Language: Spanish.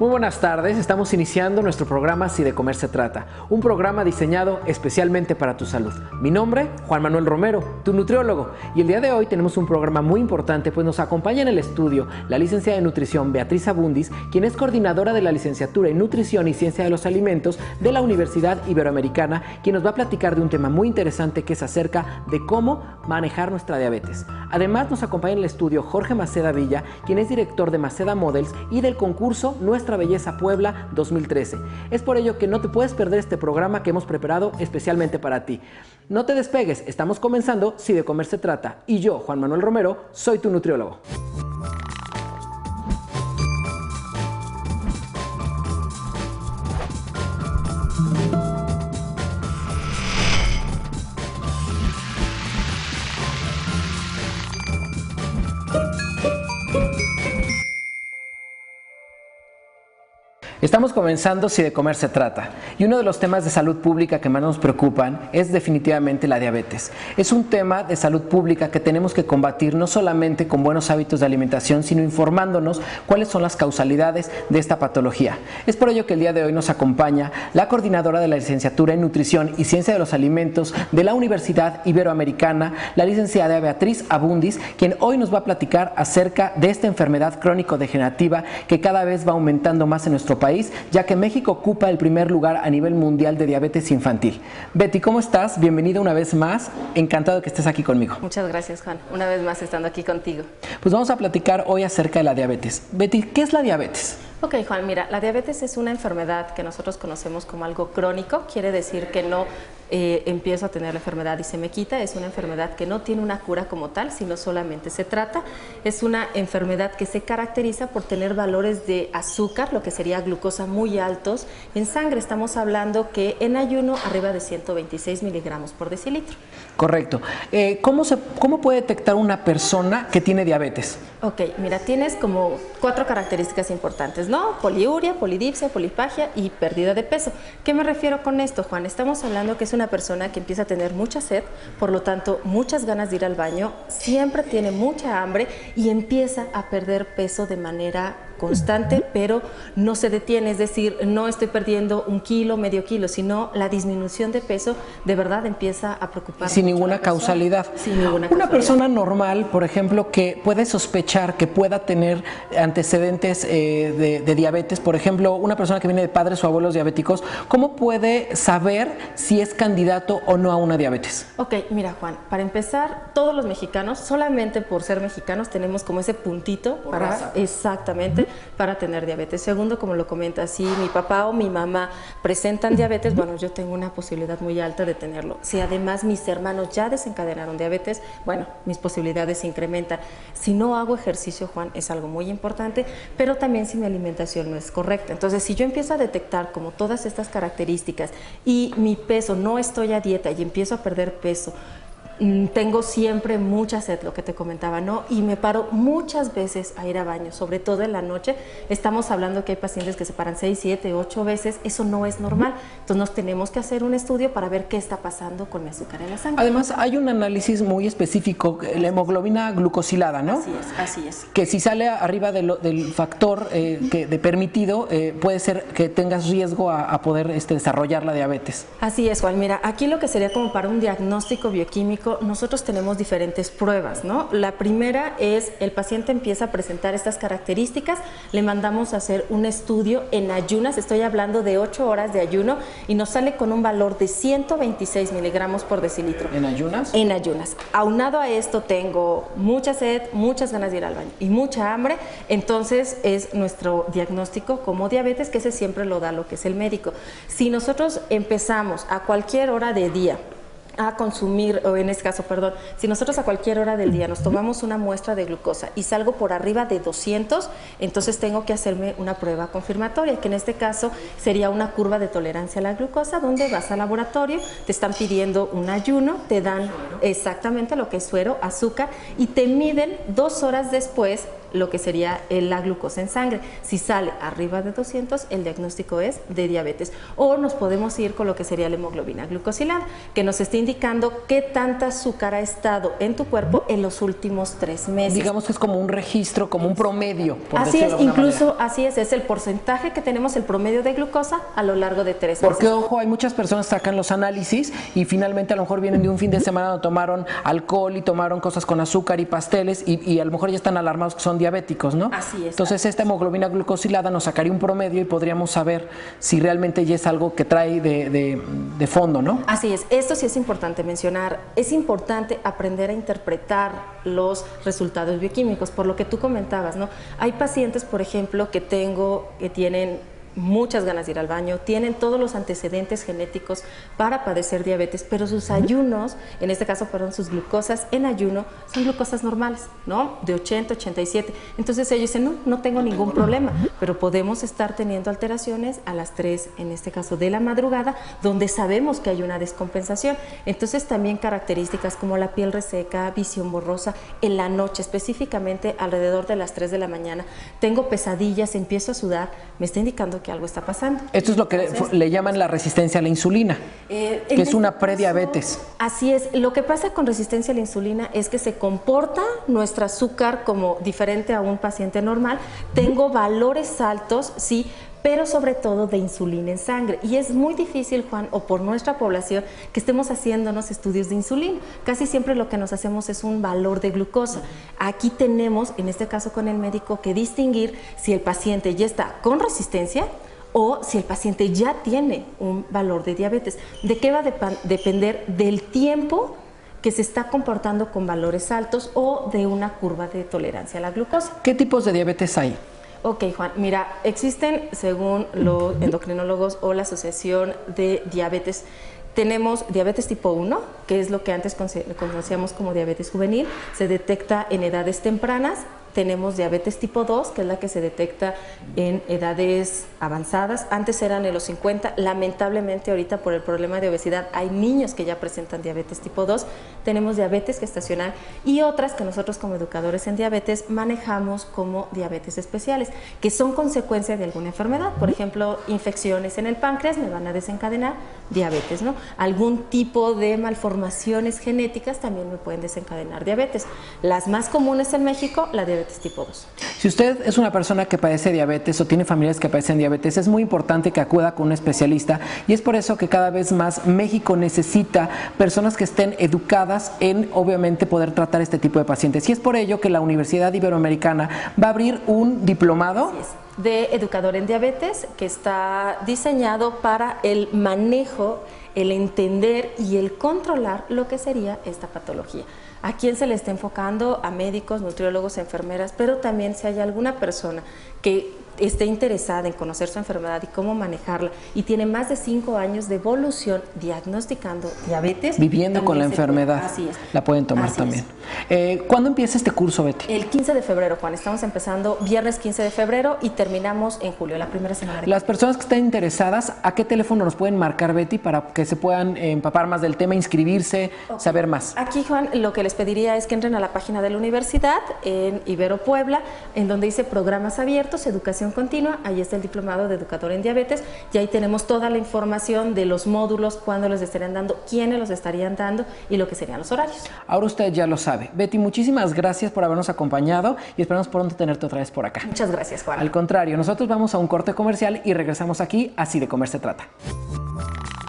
Muy buenas tardes, estamos iniciando nuestro programa Si de Comer se Trata, un programa diseñado especialmente para tu salud. Mi nombre, Juan Manuel Romero, tu nutriólogo, y el día de hoy tenemos un programa muy importante, pues nos acompaña en el estudio la licenciada en nutrición Beatriz Abundis, quien es coordinadora de la licenciatura en nutrición y ciencia de los alimentos de la Universidad Iberoamericana, quien nos va a platicar de un tema muy interesante que es acerca de cómo manejar nuestra diabetes. Además nos acompaña en el estudio Jorge Maceda Villa, quien es director de Maceda Models y del concurso Nuestra Belleza Puebla 2013. Es por ello que no te puedes perder este programa que hemos preparado especialmente para ti. No te despegues, estamos comenzando Si de Comer se Trata, y yo, Juan Manuel Romero, soy tu nutriólogo. Estamos comenzando Si de Comer se Trata, y uno de los temas de salud pública que más nos preocupan es definitivamente la diabetes. Es un tema de salud pública que tenemos que combatir no solamente con buenos hábitos de alimentación, sino informándonos cuáles son las causalidades de esta patología. Es por ello que el día de hoy nos acompaña la coordinadora de la licenciatura en nutrición y ciencia de los alimentos de la Universidad Iberoamericana, la licenciada Beatriz Abundis, quien hoy nos va a platicar acerca de esta enfermedad crónico-degenerativa que cada vez va aumentando más en nuestro país, ya que México ocupa el primer lugar a nivel mundial de diabetes infantil. Betty, ¿cómo estás? Bienvenida una vez más. Encantado de que estés aquí conmigo. Muchas gracias, Juan. Una vez más estando aquí contigo. Pues vamos a platicar hoy acerca de la diabetes. Betty, ¿qué es la diabetes? Ok, Juan, mira, la diabetes es una enfermedad que nosotros conocemos como algo crónico. Quiere decir que no empiezo a tener la enfermedad y se me quita. Es una enfermedad que no tiene una cura como tal, sino solamente se trata. Es una enfermedad que se caracteriza por tener valores de azúcar, lo que sería glucosa, muy altos en sangre. Estamos hablando que en ayuno arriba de 126 miligramos por decilitro. Correcto. ¿Cómo puede detectar una persona que tiene diabetes? Ok, mira, tienes como 4 características importantes, ¿no? Poliuria, polidipsia, polifagia y pérdida de peso. ¿Qué me refiero con esto, Juan? Estamos hablando que es una persona que empieza a tener mucha sed, por lo tanto, muchas ganas de ir al baño, siempre tiene mucha hambre y empieza a perder peso de manera constante, pero no se detiene, es decir, no estoy perdiendo 1 kilo, medio kilo, sino la disminución de peso de verdad empieza a preocupar. Sin ninguna causalidad. Sin ninguna causalidad. Una persona normal, por ejemplo, que puede sospechar que pueda tener antecedentes de diabetes, por ejemplo, una persona que viene de padres o abuelos diabéticos, ¿cómo puede saber si es candidato o no a una diabetes? Ok, mira, Juan, para empezar, todos los mexicanos, solamente por ser mexicanos, tenemos como ese puntito para, exactamente, para tener diabetes. Segundo, como lo comentas, si mi papá o mi mamá presentan diabetes, bueno, yo tengo una posibilidad muy alta de tenerlo. Si además mis hermanos ya desencadenaron diabetes, bueno, mis posibilidades se incrementan. Si no hago ejercicio, Juan, es algo muy importante, pero también si mi alimentación no es correcta. Entonces, si yo empiezo a detectar como todas estas características y mi peso, no estoy a dieta y empiezo a perder peso, tengo siempre mucha sed, lo que te comentaba, ¿no? Y me paro muchas veces a ir a baño, sobre todo en la noche. Estamos hablando que hay pacientes que se paran 6, 7, 8 veces. Eso no es normal. Entonces nos tenemos que hacer un estudio para ver qué está pasando con mi azúcar en la sangre. Además, hay un análisis muy específico, la hemoglobina glucosilada, ¿no? Así es. Que si sale arriba del factor de permitido, puede ser que tengas riesgo a poder desarrollar la diabetes. Así es, Juan. Mira, aquí lo que sería como para un diagnóstico bioquímico, nosotros tenemos diferentes pruebas, ¿no? La primera es el paciente empieza a presentar estas características, le mandamos a hacer un estudio en ayunas, estoy hablando de 8 horas de ayuno, y nos sale con un valor de 126 miligramos por decilitro. ¿En ayunas? En ayunas. Aunado a esto tengo mucha sed, muchas ganas de ir al baño y mucha hambre, entonces es nuestro diagnóstico como diabetes, que ese siempre lo da lo que es el médico. Si nosotros empezamos a cualquier hora de día a consumir, o en este caso, perdón, si nosotros a cualquier hora del día nos tomamos una muestra de glucosa y salgo por arriba de 200, entonces tengo que hacerme una prueba confirmatoria, que en este caso sería una curva de tolerancia a la glucosa, donde vas al laboratorio, te están pidiendo un ayuno, te dan exactamente lo que es suero, azúcar, y te miden 2 horas después lo que sería la glucosa en sangre. Si sale arriba de 200, el diagnóstico es de diabetes. O nos podemos ir con lo que sería la hemoglobina glucosilada, que nos está indicando qué tanta azúcar ha estado en tu cuerpo en los últimos 3 meses. Digamos que es como un registro, como un promedio. Así es, incluso así es el porcentaje que tenemos, el promedio de glucosa a lo largo de 3 meses. Porque, ojo, hay muchas personas que sacan los análisis y finalmente a lo mejor vienen de un fin de semana donde tomaron alcohol y tomaron cosas con azúcar y pasteles y a lo mejor ya están alarmados que son diabéticos, ¿no? Así es. Entonces esta hemoglobina glucosilada nos sacaría un promedio y podríamos saber si realmente ya es algo que trae de fondo, ¿no? Así es, esto sí es importante mencionar, es importante aprender a interpretar los resultados bioquímicos, por lo que tú comentabas, ¿no? Hay pacientes, por ejemplo, que tienen muchas ganas de ir al baño, tienen todos los antecedentes genéticos para padecer diabetes, pero sus ayunos, en este caso, sus glucosas en ayuno son glucosas normales, ¿no? De 80, 87. Entonces ellos dicen, no tengo ningún problema, pero podemos estar teniendo alteraciones a las 3, en este caso de la madrugada, donde sabemos que hay una descompensación. Entonces también características como la piel reseca, visión borrosa, en la noche, específicamente alrededor de las 3 de la mañana, tengo pesadillas, empiezo a sudar, me está indicando que algo está pasando. Esto es lo que le llaman la resistencia a la insulina, que es una prediabetes. Así es. Lo que pasa con resistencia a la insulina es que se comporta nuestro azúcar como diferente a un paciente normal. Tengo valores altos, sí, pero sobre todo de insulina en sangre. Y es muy difícil, Juan, o por nuestra población, que estemos haciéndonos estudios de insulina. Casi siempre lo que nos hacemos es un valor de glucosa. Aquí tenemos, en este caso con el médico, que distinguir si el paciente ya está con resistencia o si el paciente ya tiene un valor de diabetes. ¿De qué va a depender? Del tiempo que se está comportando con valores altos o de una curva de tolerancia a la glucosa. ¿Qué tipos de diabetes hay? Ok, Juan, mira, existen, según los endocrinólogos o la Asociación de Diabetes, tenemos diabetes tipo 1, que es lo que antes conocíamos como diabetes juvenil, se detecta en edades tempranas. Tenemos diabetes tipo 2, que es la que se detecta en edades avanzadas. Antes eran en los 50. Lamentablemente, ahorita por el problema de obesidad, hay niños que ya presentan diabetes tipo 2. Tenemos diabetes gestacional y otras que nosotros como educadores en diabetes manejamos como diabetes especiales, que son consecuencia de alguna enfermedad. Por ejemplo, infecciones en el páncreas me van a desencadenar diabetes, ¿no? Algún tipo de malformaciones genéticas también me pueden desencadenar diabetes. Las más comunes en México, la diabetes tipo 2. Si usted es una persona que padece diabetes o tiene familiares que padecen diabetes, es muy importante que acuda con un especialista y es por eso que cada vez más México necesita personas que estén educadas en, obviamente, poder tratar este tipo de pacientes. Y es por ello que la Universidad Iberoamericana va a abrir un diplomado de educador en diabetes que está diseñado para el manejo, el entender y el controlar lo que sería esta patología. ¿A quién se le está enfocando? A médicos, nutriólogos, enfermeras, pero también si hay alguna persona que esté interesada en conocer su enfermedad y cómo manejarla y tiene más de 5 años de evolución diagnosticando diabetes. Viviendo con la enfermedad. Así es. La pueden tomar Así también. ¿Cuándo empieza este curso, Betty? El 15 de febrero, Juan. Estamos empezando viernes 15 de febrero y terminamos en julio, la primera semana. Las personas que estén interesadas, ¿a qué teléfono nos pueden marcar, Betty, para que se puedan empapar más del tema, inscribirse, saber más? Aquí, Juan, lo que les pediría es que entren a la página de la universidad en Ibero Puebla, en donde dice programas abiertos, educación continua. Ahí está el diplomado de educador en diabetes y ahí tenemos toda la información de los módulos, cuándo los estarían dando, quiénes los estarían dando y lo que serían los horarios. Ahora usted ya lo sabe. Betty, muchísimas gracias por habernos acompañado y esperamos pronto tenerte otra vez por acá. Muchas gracias, Juan. Al contrario, nosotros vamos a un corte comercial y regresamos aquí, Así de Comer se Trata.